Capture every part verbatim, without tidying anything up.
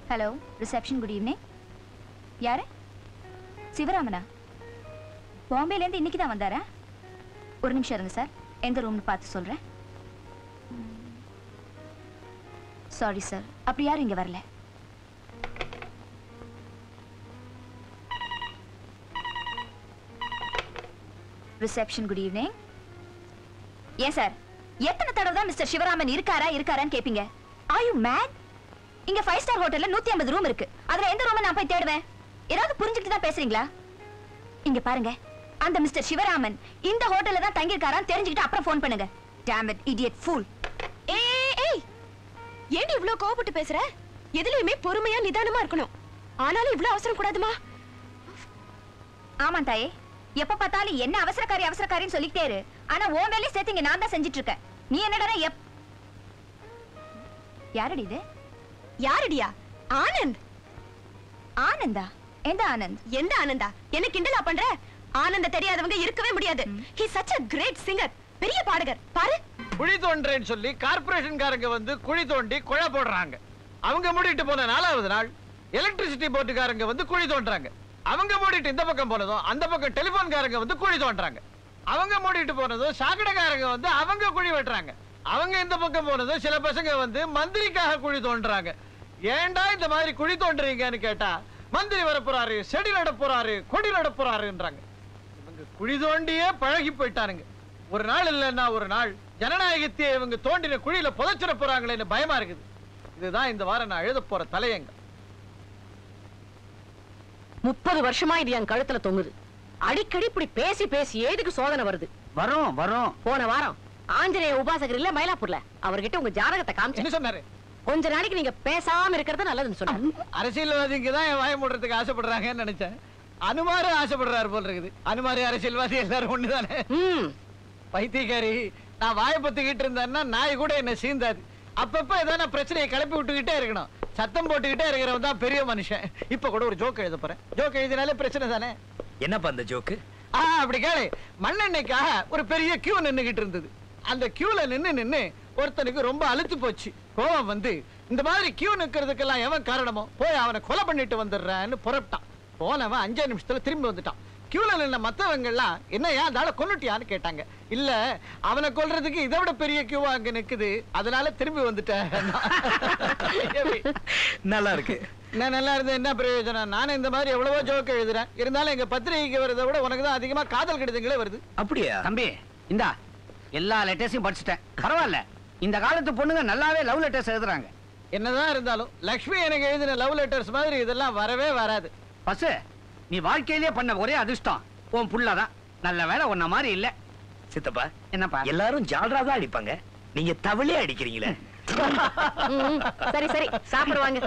Hello reception, good evening. யாரு? சிவராமனா? பாம்பேலேருந்து இன்னைக்கு தான் வந்தாரா? ஒரு நிமிஷம் இருங்க சார், எந்த ரூம்னு பார்த்து சொல்றேன். சாரி சார், அப்படி யாரும் இங்க வரல. Reception, good evening. ஏன் சார், எத்தனை தடவை தான் மிஸ்டர் சிவராமன் இருக்காரா இருக்காரான்னு கேப்பீங்க? Are you mad? இங்க ஃபைவ் ஸ்டார் ஹோட்டல்ல நூத்தி ஐம்பது ரூம் இருக்கு. அதுல எந்த ரூம் நான் போய் தேடுவேன்? ஏதாவது புரிஞ்சுக்கிட்டு தான் பேசுறீங்களா? இங்க பாருங்க, அந்த மிஸ்டர் சிவராமன் இந்த ஹோட்டல்ல தான் தங்கி இருக்காரான்னு தெரிஞ்சுக்கிட்டு அப்புறம் ஃபோன் பண்ணுங்க. Damn it, idiot fool. ஏய் ஏய், ஏன் இவ்ளோ கோவப்பட்டு பேசுற? எதுலயுமே பொறுமையா நிதானமா இருக்கணும். ஆனாலும் இவ்ளோ அவசரம் கூடாதுமா. ஆமா தாயே, எப்ப பார்த்தாலும் என்ன அவசரக்காரி அவசரக்காரின்னு சொல்லிட்டே இரு. ஆனா உன் வேலையை சேர்த்து இங்க நான் தான் செஞ்சுட்டு இருக்கேன். நீ என்னடா எப் யாரடி இது? யாரடியா? ஆனந்த். ஆனந்தா? எந்த ஆனந்த்? எந்த ஆனந்தா? என்ன கிண்டலா பண்ற? ஆனந்த தெரியாதவங்க இருக்கவே முடியாது. He is such a great singer. பெரிய பாடகர். பாரு. குழி தோன்றேன்னு சொல்லி கார்ப்பரேஷன்காரங்க வந்து குழி தோண்டி குழா போடுறாங்க. அவங்க மூடிட்டு போன நாலாவது நாள் எலக்ட்ரிசிட்டி போர்டுகாரங்க வந்து குழி தோன்றாங்க. அவங்க மூடிட்டு இந்த பக்கம் போனதும் அந்த பக்கம் டெலிபோன்காரங்க வந்து குழி தோன்றாங்க. அவங்க மூடிட்டு போனதும் சாக்கடைக்காரங்க வந்து அவங்க குழி வெட்டுறாங்க. அவங்க இந்த பக்கம் போனதும் சில பசங்க வந்து மந்திரிக்காக குழி தோன்றாங்க. ஏண்டா இந்த மாதிரி குழி தோன்றீங்கன்னு கேட்டா மந்திரி வர போறாரு, செடி நட போறாரு, கொடி நட போறாருன்றாங்க. இவங்க குழி தோண்டியே பழகி போயிட்டானுங்க. ஒரு நாள் இல்லைன்னா ஒரு நாள் ஜனநாயகத்தையே இவங்க தோண்டின குழியில புதைச்சிட போறாங்களேன்னு பயமா இருக்குது. இதுதான் இந்த வாரம் நான் எழுத போற தலையங்க. முப்பது வருஷமா இது என் கழுத்துல தொங்குது. அடிக்கடி இப்படி பேசி பேசி ஏதுக்கு சோதனை வருது? வரும் வரும். போன வாரம் ஆஞ்சநேய உபாசகர் இல்ல மயிலாப்பூர்ல அவர்கிட்ட உங்க ஜாதகத்தை காமிச்சு என்ன சொன்னாரு? கொஞ்ச நாளைக்கு நீங்க பேசாம இருக்கிறது நல்லதுன்னு சொன்னாரு. அரசியல்வாதிங்க தான் என் வாய மூடுறதுக்கு ஆசைப்படுறாங்கன்னு நினைச்சேன். அனுமாரு ஆசைப்படுறாரு போல இருக்குது. அனுமாரு அரசியல்வாதி எல்லாரும் ஒண்ணுதானே. பைத்தியக்காரி, நான் வாய பத்திக்கிட்டு இருந்தேன்னா நாய் கூட என்ன சீந்தாது. அப்பப்ப ஏதாவது பிரச்சனையை கிளப்பி விட்டுக்கிட்டே இருக்கணும். சத்தம் போட்டுக்கிட்டே இருக்கிறவன் தான் பெரிய மனுஷன். இப்ப கூட ஒரு ஜோக் எழுத போறேன். ஜோக் எழுதினாலே பிரச்சனை தானே. என்னப்பா அந்த ஜோக்கு? ஆ அப்படி கேளு. மண்ணெண்ணெய்க்காக ஒரு பெரிய கியூ நின்னுகிட்டு இருந்தது. அந்த கியூல நின்னு நின்னு ஒருத்தனுக்கு ரொம்ப அழுத்து போச்சு. கோவம் வந்து இந்த மாதிரி கியூ நிக்கிறதுக்கெல்லாம் எவன் காரணமோ போய் அவனை கொலை பண்ணிட்டு வந்துடுறான்னு புறப்பட்டான். போனவன் அஞ்சே நிமிஷத்துல திரும்பி வந்துட்டான். கியூல நின்ன மத்தவங்க எல்லாம் என்ன ஏன் தாள கொன்னுட்டியான்னு கேட்டாங்க. இல்ல, அவனை கொல்றதுக்கு இதை விட பெரிய கியூவா அங்க நிக்குது, அதனால திரும்பி வந்துட்டேன். நல்லா இருக்கு. நான் நல்லா இருந்தேன் என்ன பிரயோஜனம்? நானே இந்த மாதிரி எவ்வளவோ ஜோக்கு எழுதுறேன். இருந்தாலும் எங்க பத்திரிகைக்கு வரதை விட உனக்கு தான் அதிகமா காதல் கடிதங்களே வருது. அப்படியா தம்பி? இந்தா எல்லா லெட்டர்ஸையும் படிச்சுட்டேன். பரவாயில்ல, இந்த காலத்து பொண்ணுங்க நல்லாவே லவ் லெட்டர்ஸ் எழுதுறாங்க. என்னதான் இருந்தாலும் லக்ஷ்மி எனக்கு எழுதின லவ் லெட்டர்ஸ் மாதிரி இதெல்லாம் வரவே வராது. பஸ், நீ வாழ்க்கையிலேயே பண்ண ஒரே அதிர்ஷ்டம் உன் புள்ளதான். நல்ல வேலை உன்ன மாதிரி இல்ல. சித்தப்பா, என்னப்பா? எல்லாரும் ஜால்ரா தான் அடிப்பாங்க, நீங்க தவளே அடிக்கிறீங்களே. சரி சரி, சாப்பிடுவாங்க.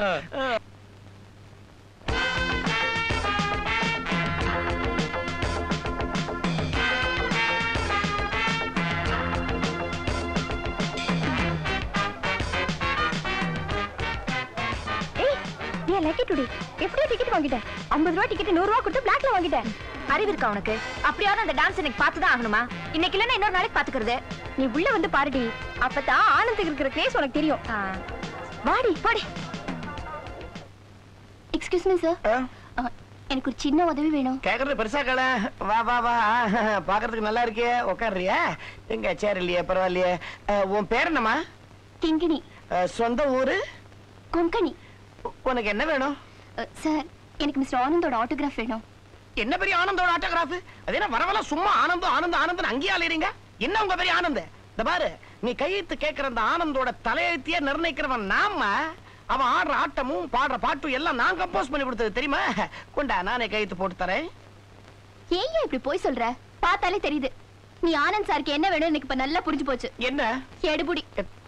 எப்படி டிக்கெட் வாங்கிட்டேன்? ஐம்பது ரூபாய் டிக்கெட் நூறு ரூபாய் கொடுத்து பிளாக்ல வாங்கிட்டேன். அறிவு இருக்கா உனக்கு? அப்படியாவது அந்த டான்ஸ் எனக்கு பார்த்துதான் ஆகணுமா? இன்னைக்கு இல்லைன்னா இன்னொரு நாளைக்கு பாத்துக்கிறது. நீ உள்ள வந்து பாருடி, அப்பதான் ஆனந்துக்கு இருக்கிற கிரேஸ் உனக்கு தெரியும். வாடி வாடி. எக்ஸ்கியூஸ் மீ சார், எனக்கு ஒரு சின்ன உதவி வேணும். கேக்குறது பெருசா கல. வா வா வா, பாக்குறதுக்கு நல்லா இருக்கே. உட்காருறியா? எங்க சேர் இல்லையே, பரவாயில்லையே. உன் பேர் என்னம்மா? கிங்கிணி. சொந்த ஊரு? கொங்கணி. உனக்கு என்ன வேணும்? சார், எனக்கு மிஸ்டர் ஆனந்தோட ஆட்டோகிராஃப் வேணும். என்ன பெரிய ஆனந்தோட ஆட்டோகிராஃப்? அது என்ன வரவல சும்மா ஆனந்தம் ஆனந்தம் ஆனந்தம் அங்கேயே அலையறீங்க? என்ன உங்க பெரிய ஆனந்த? இந்த பாரு, நீ கையெழுத்து கேட்கிற அந்த ஆனந்தோட தலையெழுத்தையே நிர்ணயிக்கிறவன் நாம. அவன் ஆடுற ஆட்டமும் பாடுற பாட்டும் எல்லாம் நான் கம்போஸ் பண்ணி கொடுத்தது தெரியுமா? கொண்டா, நானே கையெழுத்து போட்டு தரேன். ஏன் இப்படி போய் சொல்ற? பார்த்தாலே தெரியுது. நீ ஆனந்த் சாருக்கு என்ன வேணும் எனக்கு இப்ப நல்லா புரிஞ்சு போச்சு. என்ன? எடுபுடி.